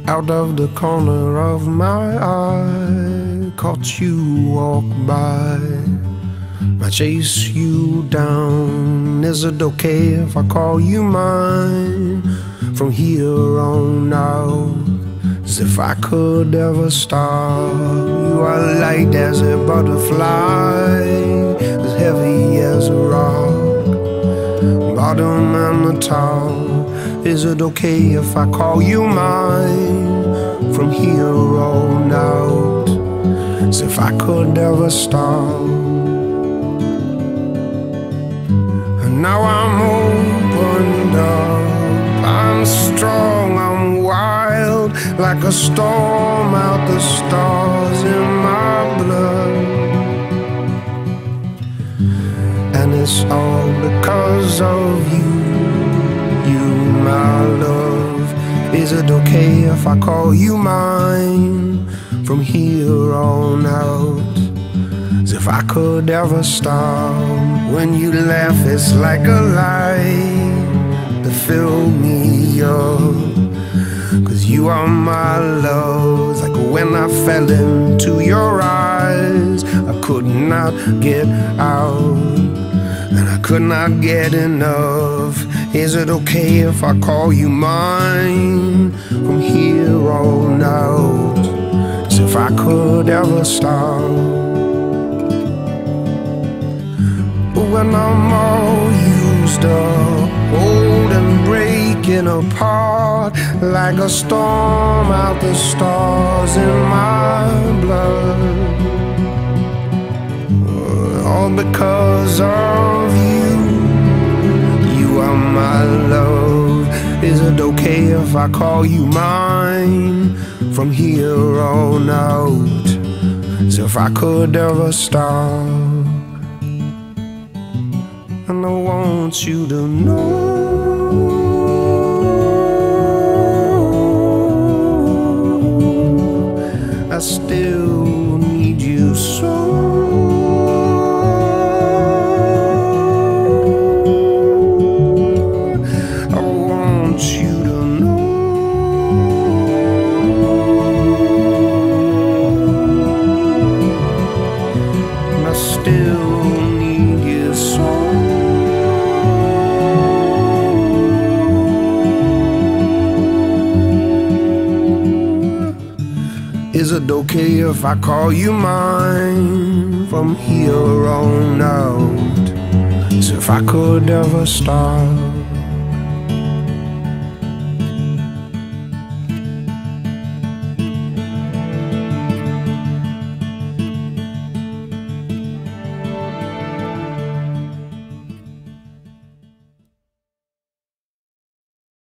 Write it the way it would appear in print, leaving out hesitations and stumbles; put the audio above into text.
Out of the corner of my eye, caught you walk by. I chase you down. Is it okay if I call you mine? From here on out, as if I could ever stop. You are light as a butterfly, as heavy as a rock, bottom and the top. Is it okay if I call you mine? From here on out, as if I could ever stop. And now I'm opened up, I'm strong, I'm wild, like a storm out the stars in my blood. And it's all because of you, my love. Is it okay if I call you mine? From here on out, as if I could ever stop. When you laugh, it's like a light that fill me up. Cause you are my love. It's like when I fell into your eyes, I could not get out, and I could not get enough. Is it okay if I call you mine? From here on out, as if I could ever stop. When I'm all used up, old and breaking apart, like a storm out the stars in my blood, all because of you, you are my love. Is it okay if I call you mine? From here on out, as if I could ever stop. And I want you to know I still need you so. I want you to know I still need you so. Is it okay if I call you mine? From here on out, as if I could ever stop.